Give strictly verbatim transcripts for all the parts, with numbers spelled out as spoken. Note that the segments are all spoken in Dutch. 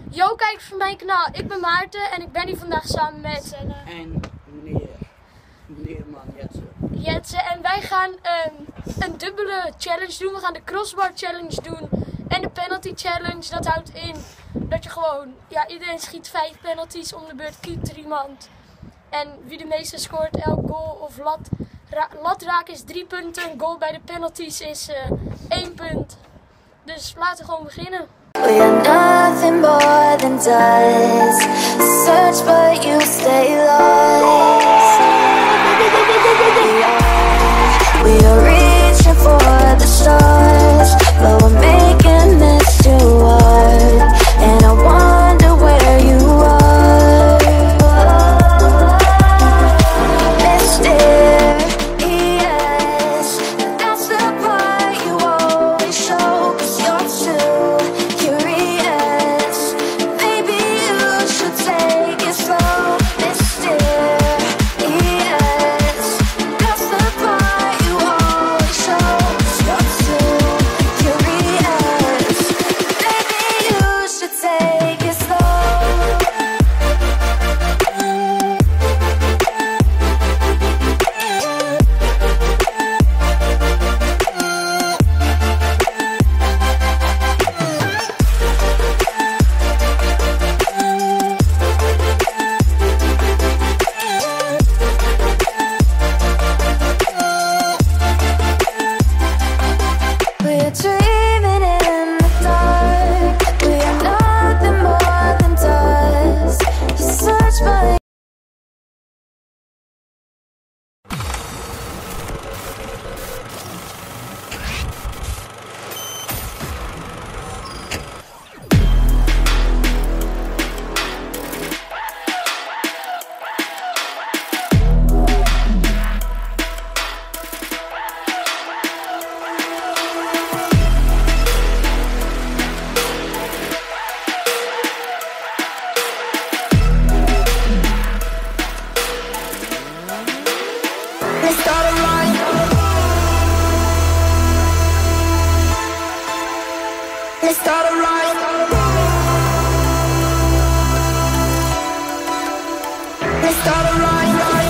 Yo, kijkers van mijn kanaal. Ik ben Maarten en ik ben hier vandaag samen met Senna en meneer, meneer man Jetse. Jetse. En wij gaan um, een dubbele challenge doen. We gaan de crossbar challenge doen en de penalty challenge. Dat houdt in dat je gewoon, ja, iedereen schiet vijf penalties om de beurt, keept er iemand. En wie de meeste scoort, elk goal of lat, ra lat raken is drie punten. Een goal bij de penalties is uh, één punt. Dus laten we gewoon beginnen. We are nothing more than dust. Search but you stay lost. We are, we are reaching for the stars, but we're making this too hard. And I wonder where you are, Mister Yes, that's the part you always show, 'cause you're too curious. Maybe you should take it slow, Mister Yes, that's the part you always show, 'cause you're too curious. Maybe you should take it slow. We're dreaming in the dark. We are nothing more than dust. Search by let's start a line. Let's start a line. Let's start a line.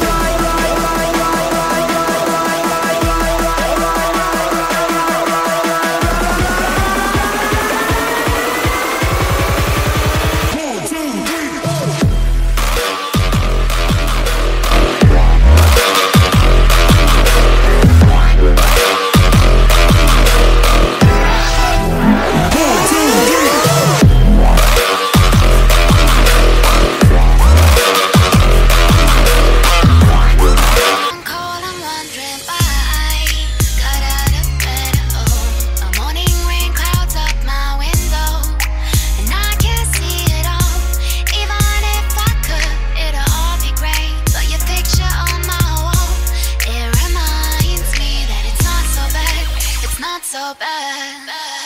So bad.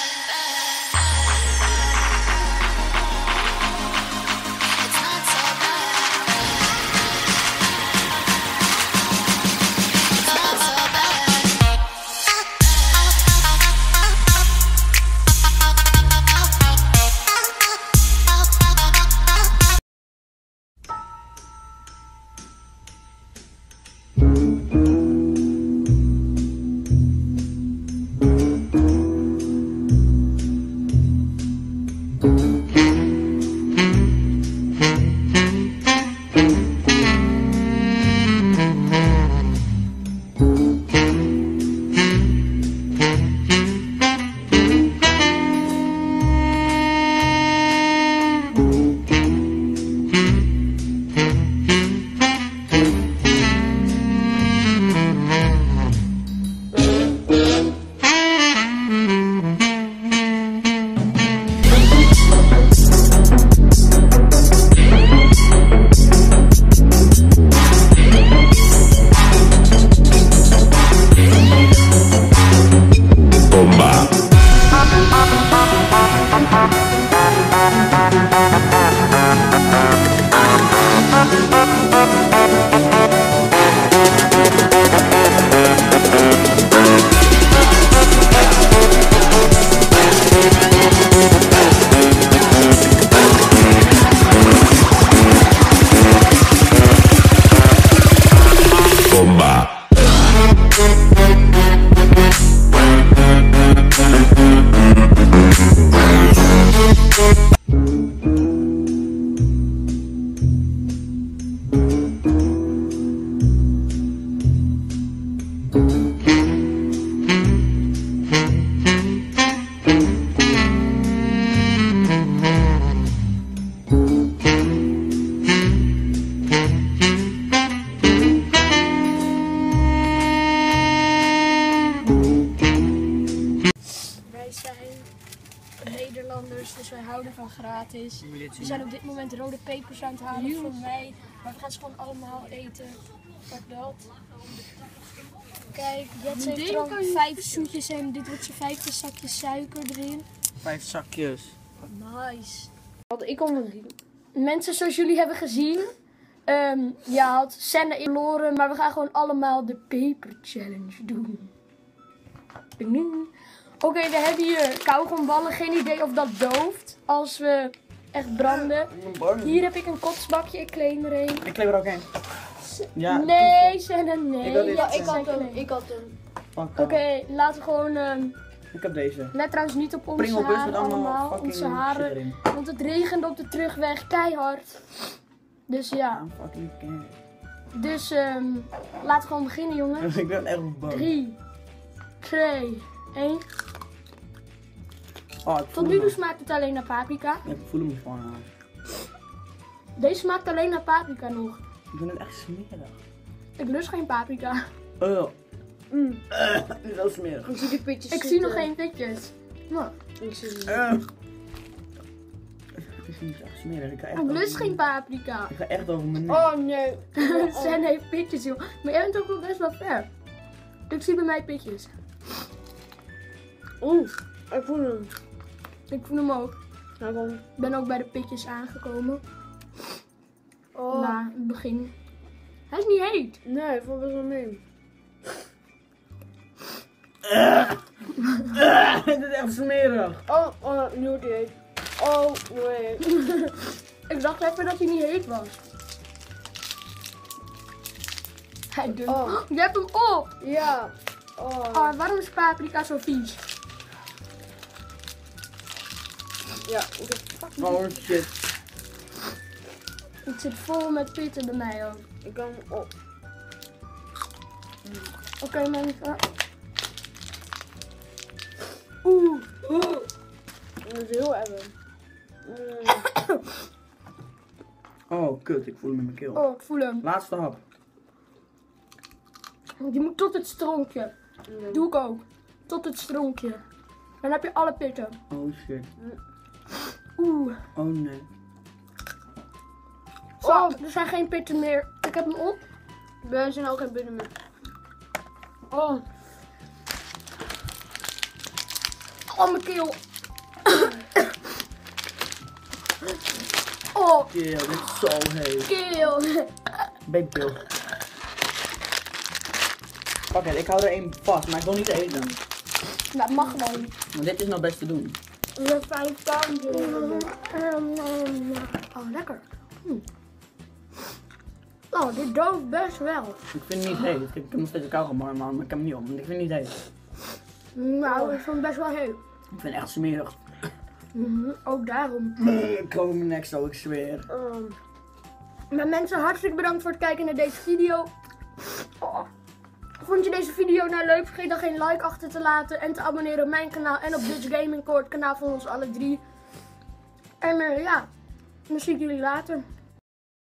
It's not so bad. It's not so bad. het is. Wil je dit We zien? zijn op dit moment rode pepers aan het halen voor mij. Maar we gaan ze gewoon allemaal eten. Wat dat. Kijk, Jets heeft er al vijf zoetjes en dit wordt zijn vijfde zakje suiker erin. Vijf zakjes. Nice. Wat ik kon doen. Mensen, zoals jullie hebben gezien, um, ja, had Senna verloren, maar we gaan gewoon allemaal de Paper Challenge doen. Ding, ding. Oké, okay, we hebben hier kauwgomballen. Geen idee of dat dooft als we echt branden. Hier heb ik een kotsbakje, ik claim er een. Ik kleef er ook een. Ja, Nee, Senna, nee. Ik had dit. Ja, ik Senna, had hem. claim. Ik had hem. Fuck Oké, okay, laten we gewoon... Um, Ik heb deze. let trouwens niet op onze Pringelbus haren met allemaal allemaal, fucking onze shit haren. erin. Want het regent op de terugweg keihard. Dus ja, I'm fucking scared. dus um, laten we gewoon beginnen, jongens. Ik ben echt bang. drie, twee, één. Oh, ik voel Tot nu hem. toe smaakt het alleen naar paprika. Ja, ik voel hem gewoon aan. Deze smaakt alleen naar paprika nog. Ik vind het echt smerig. Ik lust geen paprika. Oh. Mm. Uh, dit is wel smerig. Ik zie die pitjes Ik zie zitten. nog geen pitjes. Nou, Ik zie ze. Uh. Het is niet echt smerig. Ik ga echt ik over lust mijn- geen paprika. Ik ga echt over mijn nek. Oh nee. Sen heeft pitjes, joh. Maar jij bent ook wel best wel ver. Ik zie bij mij pitjes. Oeh, ik voel hem. Ik voel hem ook. Nou, dan. Ik ben ook bij de pitjes aangekomen. Oh. Na het begin. Hij is niet heet. Nee, ik vond best wel mee. Dit is echt smerig. Oh, oh, nu wordt hij heet. Oh, nee. Ik dacht even dat hij niet heet was. Hij doet. Oh. Je hebt hem op. Ja. Oh. Oh, waarom is paprika zo vies? Ja, ik heb Oh shit. Het zit vol met pitten bij mij ook. Ik kan hem op. Oké, okay, mensen. Oeh. Oeh. Ik moet heel hebben. Mm. Oh kut, ik voel hem in mijn keel. Oh, ik voel hem. Laatste hap. Je moet tot het stronkje. Doe ik ook. Tot het stronkje. Dan heb je alle pitten. Oh shit. Oeh. Oh nee. Zo, er zijn geen pitten meer. Ik heb hem op. Bij zijn ook geen binnen meer. Oh. Oh, mijn keel. Oh, Keel, dit is zo heet. keel. Babypil. Oké, ik hou er één vast, maar ik wil niet eten. Dat mag gewoon niet. Want dit is nog best te doen. Je hebt vijf tanden. Oh, lekker. Hm. Oh, dit dooft best wel. Ik vind het niet heet. Ik heb nog steeds een kauwgom in mijn hand, maar ik heb hem niet op. Want ik vind het niet heet. Nou, ik vond het best wel heet. Ik vind het echt smerig. Mhm, ook daarom. Ik kroop in mijn nek zo, ik zweer. Um, Maar mensen, hartstikke bedankt voor het kijken naar deze video. Oh. Vond je deze video nou leuk? Vergeet dan geen like achter te laten en te abonneren op mijn kanaal en op Dutch Gaming Core, het kanaal van ons alle drie. En uh, ja, dan zie ik jullie later.